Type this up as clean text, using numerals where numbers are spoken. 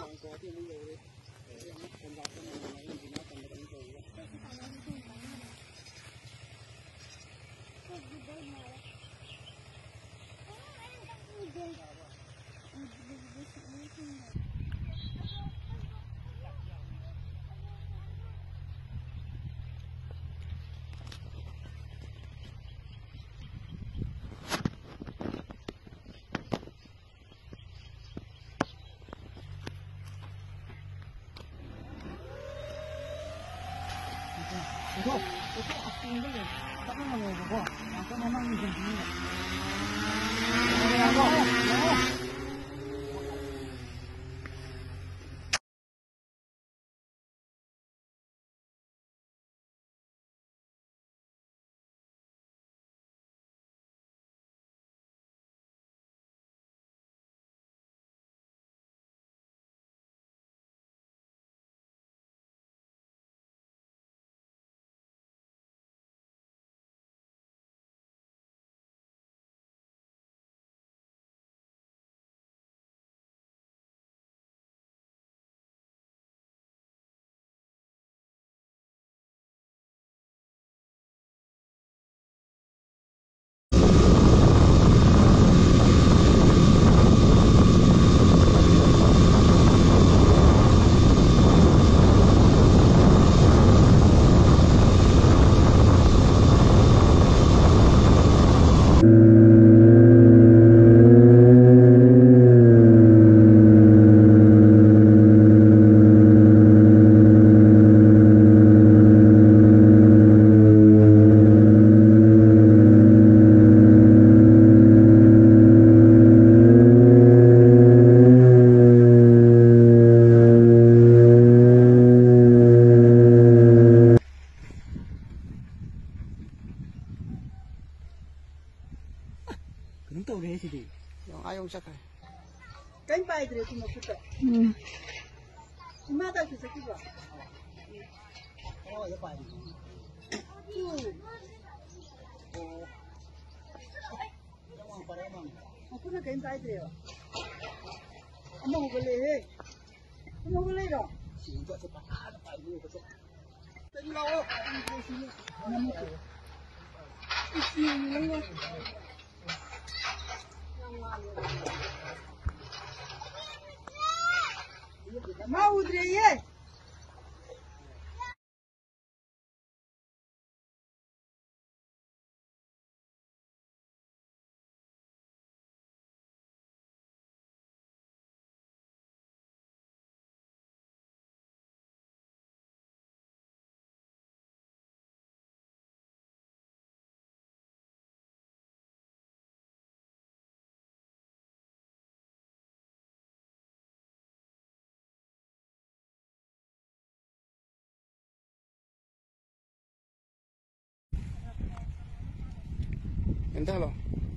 Itu aku ini tak mau bawa. Aku memang ni sendiri. Kenapa dia sini? Yang ayam cakap. Kan pai dia tu nak kita. Mana tak kita kita? Oh, ya pai. Oh. Yang apa dia mang? Aku nak kan pai dia. Amang boleh he. Amang boleh dah. Sini tak cepat ada pai dulu betul. Tadi lawa di sini. Mana tu? Sini ni. Mau dia ye. Entah loh.